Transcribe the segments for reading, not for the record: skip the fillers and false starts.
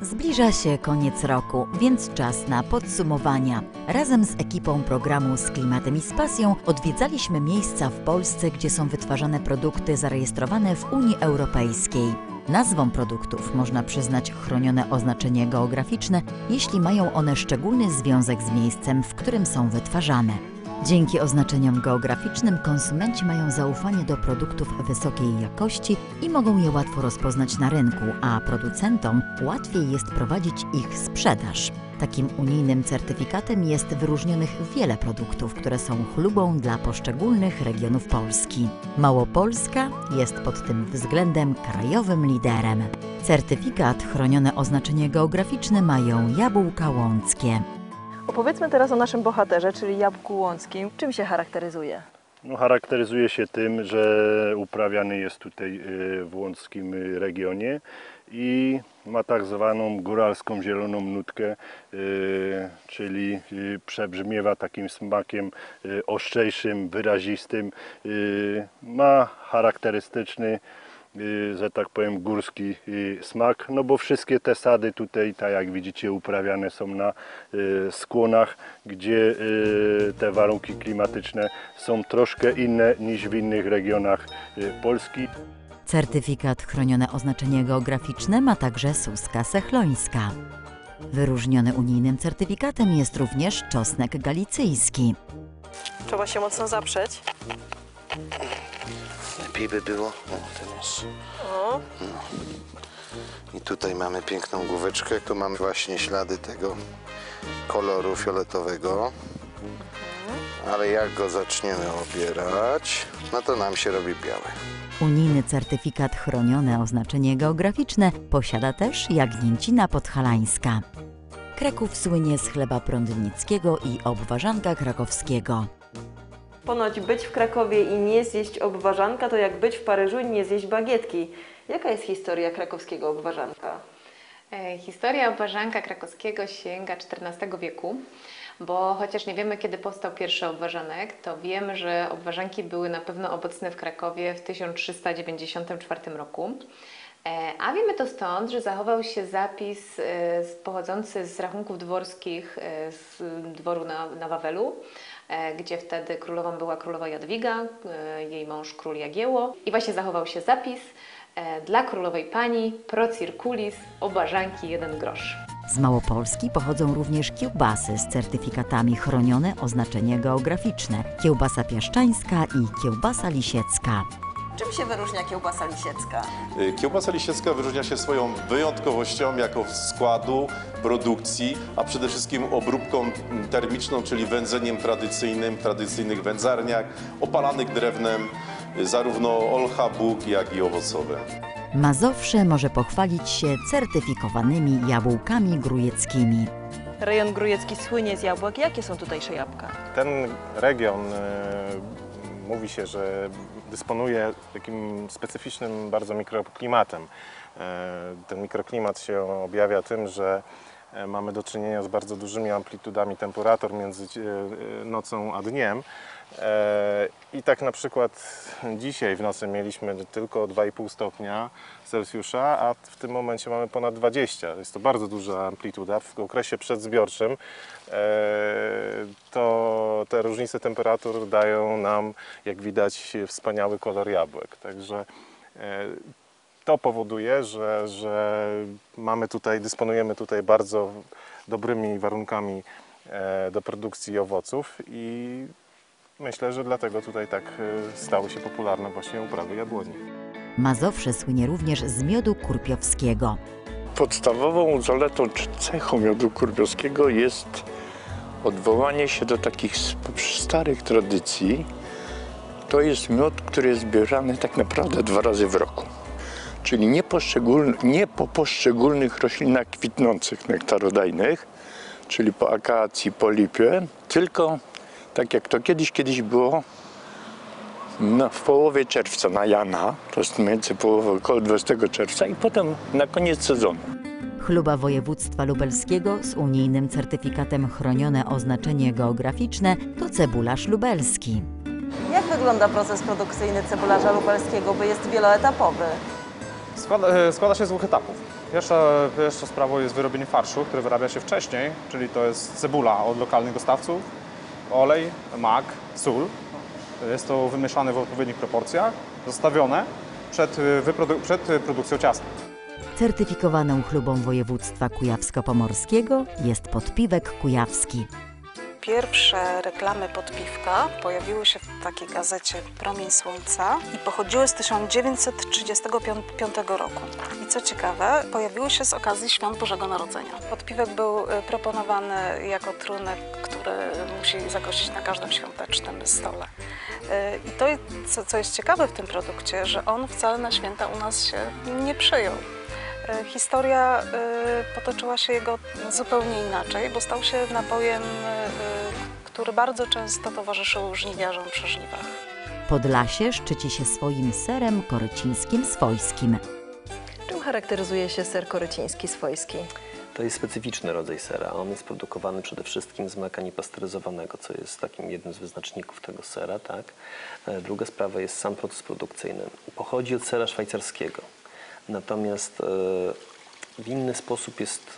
Zbliża się koniec roku, więc czas na podsumowania. Razem z ekipą programu Z Klimatem i z Pasją odwiedzaliśmy miejsca w Polsce, gdzie są wytwarzane produkty zarejestrowane w Unii Europejskiej. Nazwom produktów można przyznać chronione oznaczenie geograficzne, jeśli mają one szczególny związek z miejscem, w którym są wytwarzane. Dzięki oznaczeniom geograficznym konsumenci mają zaufanie do produktów wysokiej jakości i mogą je łatwo rozpoznać na rynku, a producentom łatwiej jest prowadzić ich sprzedaż. Takim unijnym certyfikatem jest wyróżnionych wiele produktów, które są chlubą dla poszczególnych regionów Polski. Małopolska jest pod tym względem krajowym liderem. Certyfikat chronione oznaczenie geograficzne mają jabłka łąckie. Opowiedzmy teraz o naszym bohaterze, czyli jabłku łąckim. Czym się charakteryzuje? Charakteryzuje się tym, że uprawiany jest tutaj w łąckim regionie i ma tak zwaną góralską zieloną nutkę, czyli przebrzmiewa takim smakiem ostrzejszym, wyrazistym. Ma charakterystyczny, że tak powiem, górski smak, no bo wszystkie te sady tutaj, tak jak widzicie, uprawiane są na skłonach, gdzie te warunki klimatyczne są troszkę inne niż w innych regionach Polski. Certyfikat chronione oznaczenie geograficzne ma także Suska Sechlońska. Wyróżniony unijnym certyfikatem jest również czosnek galicyjski. Trzeba się mocno zaprzeć. Lepiej by było. O, teraz. O. No. I tutaj mamy piękną główeczkę. Tu mamy właśnie ślady tego koloru fioletowego. Ale jak go zaczniemy obierać, no to nam się robi biały. Unijny certyfikat chronione oznaczenie geograficzne posiada też Jagnięcina Podhalańska. Kraków słynie z chleba prądnickiego i obwarzanka krakowskiego. Ponoć być w Krakowie i nie zjeść obwarzanka to jak być w Paryżu i nie zjeść bagietki. Jaka jest historia krakowskiego obwarzanka? Historia obwarzanka krakowskiego sięga XIV wieku, bo chociaż nie wiemy, kiedy powstał pierwszy obwarzanek, to wiemy, że obwarzanki były na pewno obecne w Krakowie w 1394 roku. A wiemy to stąd, że zachował się zapis pochodzący z rachunków dworskich z dworu na Wawelu, gdzie wtedy królową była królowa Jadwiga, jej mąż król Jagiełło. I właśnie zachował się zapis dla królowej pani pro circulis obwarzanki 1 grosz. Z Małopolski pochodzą również kiełbasy z certyfikatami chronione oznaczenie geograficzne, kiełbasa piaszczańska i kiełbasa lisiecka. Czym się wyróżnia kiełbasa lisiecka? Kiełbasa lisiecka wyróżnia się swoją wyjątkowością jako składu, produkcji, a przede wszystkim obróbką termiczną, czyli wędzeniem tradycyjnym w tradycyjnych wędzarniach, opalanych drewnem, zarówno olcha, bóg, jak i owocowe. Mazowsze może pochwalić się certyfikowanymi jabłkami grójeckimi. Rejon grójecki słynie z jabłek. Jakie są tutejsze jabłka? Ten region mówi się, że dysponuje takim specyficznym bardzo mikroklimatem. Ten mikroklimat się objawia tym, że mamy do czynienia z bardzo dużymi amplitudami temperatur między nocą a dniem. I tak na przykład dzisiaj w nocy mieliśmy tylko 2,5 stopnia Celsjusza, a w tym momencie mamy ponad 20. Jest to bardzo duża amplituda. W okresie przedzbiorczym to te różnice temperatur dają nam, jak widać, wspaniały kolor jabłek. Także to powoduje, że dysponujemy tutaj bardzo dobrymi warunkami do produkcji owoców i myślę, że dlatego tutaj tak stały się popularne właśnie uprawy jabłoni. Mazowsze słynie również z miodu kurpiowskiego. Podstawową zaletą czy cechą miodu kurpiowskiego jest odwołanie się do takich starych tradycji. To jest miód, który jest zbierany tak naprawdę 2 razy w roku. Czyli nie po poszczególnych roślinach kwitnących, nektarodajnych, czyli po akacji, po lipie, tylko tak jak to kiedyś było w połowie czerwca na Jana, to jest między połową, około 20 czerwca i potem na koniec sezonu. Chluba województwa lubelskiego z unijnym certyfikatem chronione oznaczenie geograficzne to cebularz lubelski. Jak wygląda proces produkcyjny cebularza lubelskiego, bo jest wieloetapowy? Składa się z 2 etapów. Pierwsza sprawą jest wyrobienie farszu, który wyrabia się wcześniej, czyli to jest cebula od lokalnych dostawców, olej, mak, sól. Jest to wymieszane w odpowiednich proporcjach, zostawione przed produkcją ciasta. Certyfikowaną chlubą województwa kujawsko-pomorskiego jest podpiwek kujawski. Pierwsze reklamy podpiwka pojawiły się w takiej gazecie Promień Słońca i pochodziły z 1935 roku. I co ciekawe, pojawiły się z okazji Świąt Bożego Narodzenia. Podpiwek był proponowany jako trunek, który musi zagościć na każdym świątecznym stole. I to, co jest ciekawe w tym produkcie, że on wcale na święta u nas się nie przyjął. Historia potoczyła się jego zupełnie inaczej, bo stał się napojem, który bardzo często towarzyszył żniwiarzom przy żniwach. Podlasie szczyci się swoim serem korycińskim swojskim. Czym charakteryzuje się ser koryciński swojski? To jest specyficzny rodzaj sera. On jest produkowany przede wszystkim z mleka niepasteryzowanego, co jest takim jednym z wyznaczników tego sera. Tak? Druga sprawa jest sam proces produkcyjny. Pochodzi od sera szwajcarskiego. Natomiast w inny sposób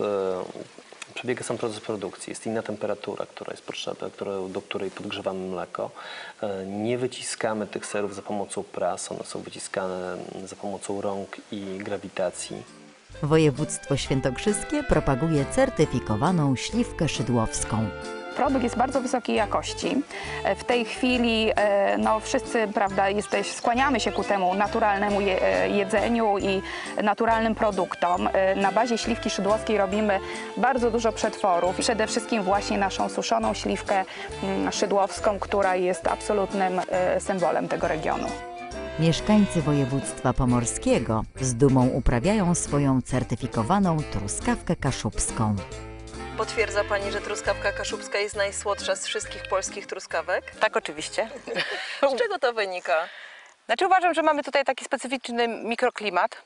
przebiega sam proces produkcji. Jest inna temperatura, która jest potrzebna, do której podgrzewamy mleko. Nie wyciskamy tych serów za pomocą pras, one są wyciskane za pomocą rąk i grawitacji. Województwo świętokrzyskie propaguje certyfikowaną śliwkę szydłowską. Produkt jest bardzo wysokiej jakości. W tej chwili wszyscy, prawda, skłaniamy się ku temu naturalnemu jedzeniu i naturalnym produktom. Na bazie śliwki szydłowskiej robimy bardzo dużo przetworów. Przede wszystkim właśnie naszą suszoną śliwkę szydłowską, która jest absolutnym symbolem tego regionu. Mieszkańcy województwa pomorskiego z dumą uprawiają swoją certyfikowaną truskawkę kaszubską. Potwierdza Pani, że truskawka kaszubska jest najsłodsza z wszystkich polskich truskawek? Tak, oczywiście. Z czego to wynika? Znaczy uważam, że mamy tutaj taki specyficzny mikroklimat.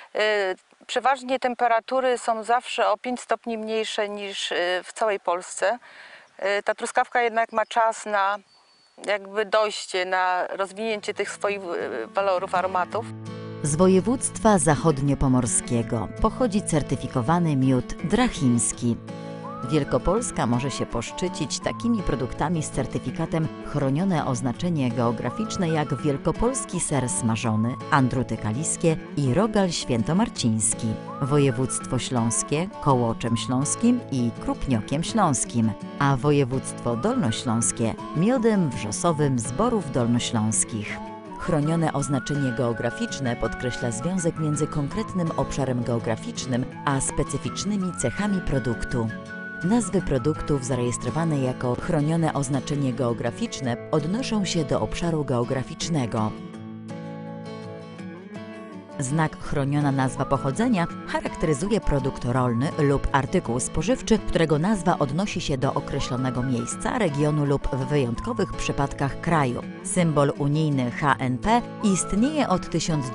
Przeważnie temperatury są zawsze o 5 stopni mniejsze niż w całej Polsce. Ta truskawka jednak ma czas na jakby dojście, na rozwinięcie tych swoich walorów, aromatów. Z województwa zachodniopomorskiego pochodzi certyfikowany miód drachimski. Wielkopolska może się poszczycić takimi produktami z certyfikatem chronione oznaczenie geograficzne jak wielkopolski ser smażony, andruty kaliskie i rogal świętomarciński, województwo śląskie kołoczem śląskim i krupniokiem śląskim, a województwo dolnośląskie miodem wrzosowym z Borów Dolnośląskich. Chronione oznaczenie geograficzne podkreśla związek między konkretnym obszarem geograficznym a specyficznymi cechami produktu. Nazwy produktów zarejestrowane jako chronione oznaczenie geograficzne odnoszą się do obszaru geograficznego. Znak chroniona nazwa pochodzenia charakteryzuje produkt rolny lub artykuł spożywczy, którego nazwa odnosi się do określonego miejsca, regionu lub w wyjątkowych przypadkach kraju. Symbol unijny HNP istnieje od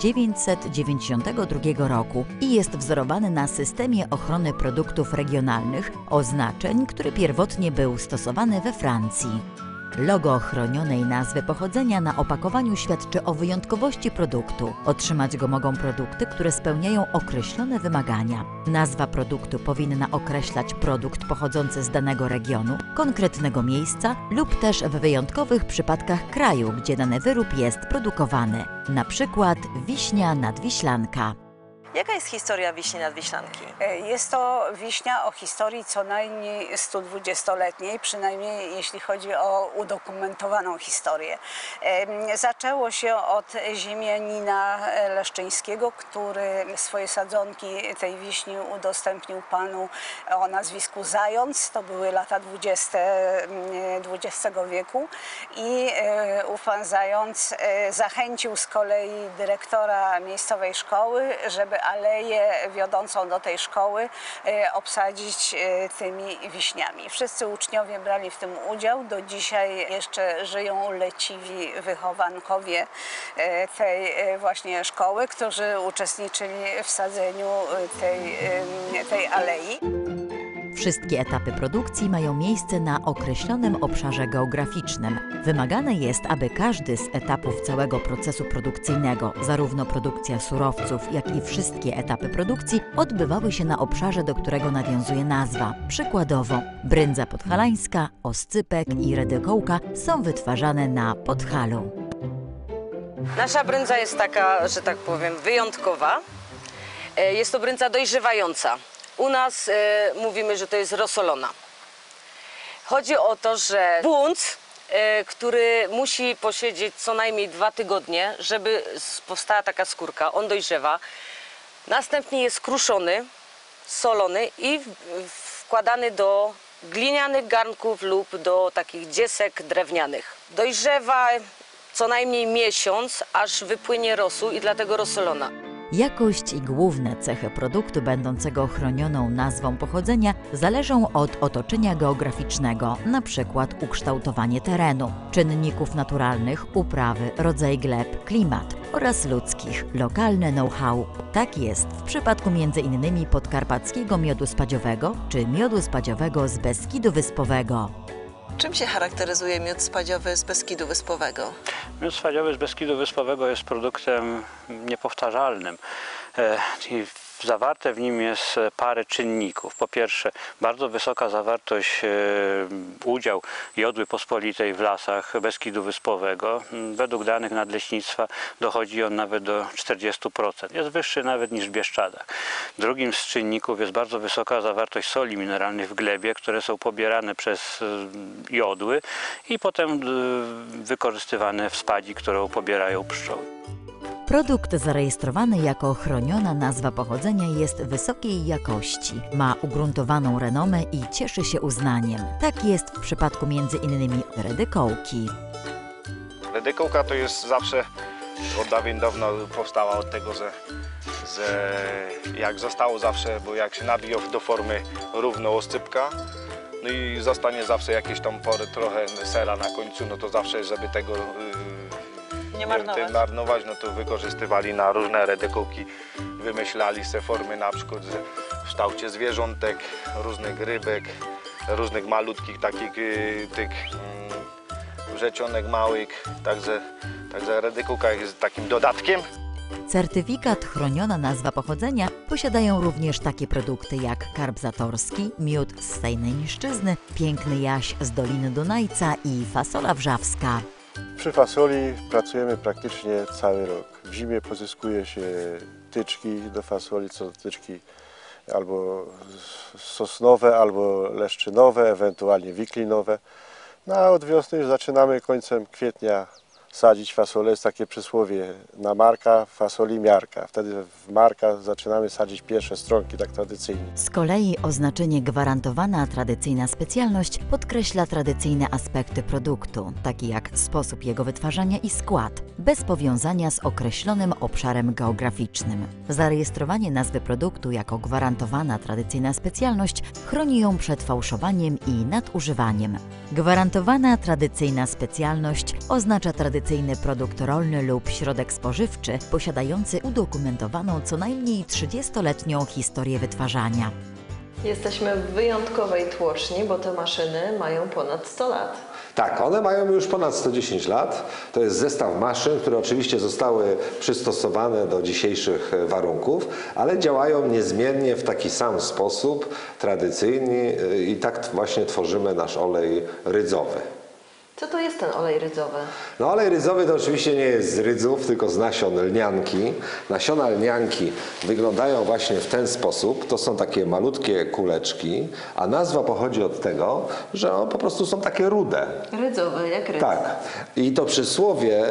1992 roku i jest wzorowany na systemie ochrony produktów regionalnych, oznaczeń, który pierwotnie był stosowany we Francji. Logo chronionej nazwy pochodzenia na opakowaniu świadczy o wyjątkowości produktu. Otrzymać go mogą produkty, które spełniają określone wymagania. Nazwa produktu powinna określać produkt pochodzący z danego regionu, konkretnego miejsca lub też w wyjątkowych przypadkach kraju, gdzie dany wyrób jest produkowany. Na przykład wiśnia nadwiślanka. Jaka jest historia wiśni nadwiślanki? Jest to wiśnia o historii co najmniej 120-letniej, przynajmniej jeśli chodzi o udokumentowaną historię. Zaczęło się od ziemianina leszczyńskiego, który swoje sadzonki tej wiśni udostępnił panu o nazwisku Zając. To były lata 20. XX wieku i ów pan Zając zachęcił z kolei dyrektora miejscowej szkoły, żeby aleję wiodącą do tej szkoły obsadzić tymi wiśniami. Wszyscy uczniowie brali w tym udział. Do dzisiaj jeszcze żyją leciwi wychowankowie tej właśnie szkoły, którzy uczestniczyli w sadzeniu tej alei. Wszystkie etapy produkcji mają miejsce na określonym obszarze geograficznym. Wymagane jest, aby każdy z etapów całego procesu produkcyjnego, zarówno produkcja surowców, jak i wszystkie etapy produkcji, odbywały się na obszarze, do którego nawiązuje nazwa. Przykładowo, bryndza podhalańska, oscypek i redykołka są wytwarzane na Podhalu. Nasza bryndza jest taka, że tak powiem, wyjątkowa. Jest to bryndza dojrzewająca. U nas mówimy, że to jest rosolona. Chodzi o to, że bunt, który musi posiedzieć co najmniej 2 tygodnie, żeby powstała taka skórka, on dojrzewa. Następnie jest kruszony, solony i wkładany do glinianych garnków lub do takich dziesek drewnianych. Dojrzewa co najmniej miesiąc, aż wypłynie rosół i dlatego rosolona. Jakość i główne cechy produktu będącego chronioną nazwą pochodzenia zależą od otoczenia geograficznego, np. ukształtowanie terenu, czynników naturalnych, uprawy, rodzaj gleb, klimat oraz ludzkich, lokalne know-how. Tak jest w przypadku m.in. podkarpackiego miodu spadziowego czy miodu spadziowego z Beskidu Wyspowego. Czym się charakteryzuje miód spadziowy z Beskidu Wyspowego? Miód spadziowy z Beskidu Wyspowego jest produktem niepowtarzalnym. I zawarte w nim jest parę czynników. Po pierwsze, bardzo wysoka zawartość, udział jodły pospolitej w lasach Beskidu Wyspowego. Według danych nadleśnictwa dochodzi on nawet do 40%. Jest wyższy nawet niż w Bieszczadach. Drugim z czynników jest bardzo wysoka zawartość soli mineralnych w glebie, które są pobierane przez jodły i potem wykorzystywane w spadzi, którą pobierają pszczoły. Produkt zarejestrowany jako chroniona nazwa pochodzenia jest wysokiej jakości, ma ugruntowaną renomę i cieszy się uznaniem. Tak jest w przypadku m.in. redykołki. Redykołka to jest zawsze od dawien dawna powstała od tego, że jak zostało zawsze, bo jak się nabije do formy równo oscypka, no i zostanie zawsze jakieś tam trochę sera na końcu, no to zawsze, żeby tego nie marnować, no to wykorzystywali na różne redykołki, wymyślali se formy na przykład w kształcie zwierzątek, różnych rybek, różnych malutkich takich tych wrzecionek małych, także redykołka jest takim dodatkiem. Certyfikat chroniona nazwa pochodzenia posiadają również takie produkty jak karp zatorski, miód z Sejnej-Niszczyzny, piękny jaś z Doliny Dunajca i fasola wrzawska. Przy fasoli pracujemy praktycznie cały rok. W zimie pozyskuje się tyczki do fasoli, co tyczki albo sosnowe, albo leszczynowe, ewentualnie wiklinowe. No a od wiosny już zaczynamy końcem kwietnia sadzić fasolę. Jest takie przysłowie na marka, fasoli miarka. Wtedy w marka zaczynamy sadzić pierwsze stronki, tak tradycyjnie. Z kolei oznaczenie gwarantowana tradycyjna specjalność podkreśla tradycyjne aspekty produktu, takie jak sposób jego wytwarzania i skład, bez powiązania z określonym obszarem geograficznym. Zarejestrowanie nazwy produktu jako gwarantowana tradycyjna specjalność chroni ją przed fałszowaniem i nadużywaniem. Gwarantowana tradycyjna specjalność oznacza tradycyjny produkt rolny lub środek spożywczy posiadający udokumentowaną co najmniej 30-letnią historię wytwarzania. Jesteśmy w wyjątkowej tłoczni, bo te maszyny mają ponad 100 lat. Tak, one mają już ponad 110 lat. To jest zestaw maszyn, które oczywiście zostały przystosowane do dzisiejszych warunków, ale działają niezmiennie w taki sam sposób, tradycyjny i tak właśnie tworzymy nasz olej rydzowy. Co to jest ten olej rydzowy? No olej rydzowy to oczywiście nie jest z rydzów, tylko z nasion lnianki. Nasiona lnianki wyglądają właśnie w ten sposób. To są takie malutkie kuleczki, a nazwa pochodzi od tego, że one po prostu są takie rude. Rydzowe, jak rydz. Tak. I to przysłowie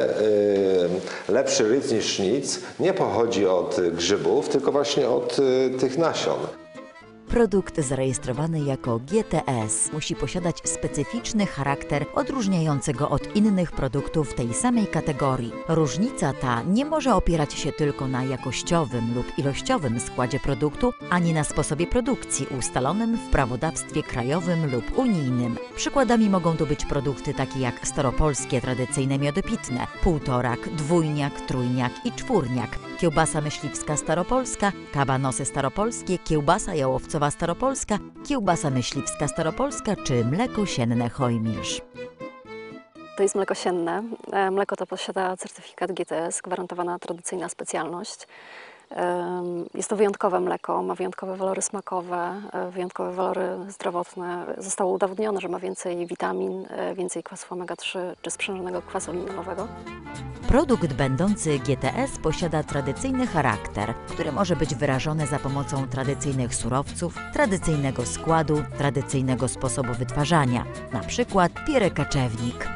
lepszy rydz niż nic nie pochodzi od grzybów, tylko właśnie od tych nasion. Produkt zarejestrowany jako GTS musi posiadać specyficzny charakter odróżniający go od innych produktów tej samej kategorii. Różnica ta nie może opierać się tylko na jakościowym lub ilościowym składzie produktu, ani na sposobie produkcji ustalonym w prawodawstwie krajowym lub unijnym. Przykładami mogą tu być produkty takie jak staropolskie tradycyjne miody pitne, półtorak, dwójniak, trójniak i czwórniak. kiełbasa myśliwska staropolska, kabanosy staropolskie, kiełbasa jałowcowa staropolska, kiełbasa myśliwska staropolska czy mleko sienne Hojmilsz. To jest mleko sienne. Mleko to posiada certyfikat GTS, gwarantowana tradycyjna specjalność. Jest to wyjątkowe mleko, ma wyjątkowe walory smakowe, wyjątkowe walory zdrowotne. Zostało udowodnione, że ma więcej witamin, więcej kwasu omega-3 czy sprzężonego kwasu linolowego. Produkt będący GTS posiada tradycyjny charakter, który może być wyrażony za pomocą tradycyjnych surowców, tradycyjnego składu, tradycyjnego sposobu wytwarzania, na przykład pierę kaczewnik.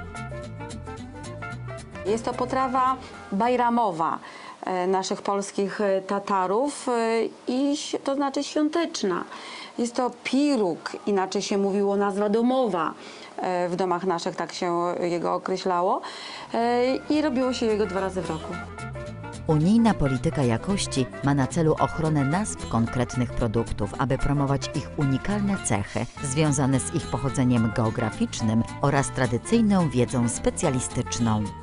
Jest to potrawa bajramowa naszych polskich Tatarów i to znaczy świąteczna. Jest to piruk, inaczej się mówiło nazwa domowa. W domach naszych tak się jego określało i robiło się jego 2 razy w roku. Unijna polityka jakości ma na celu ochronę nazw konkretnych produktów, aby promować ich unikalne cechy związane z ich pochodzeniem geograficznym oraz tradycyjną wiedzą specjalistyczną.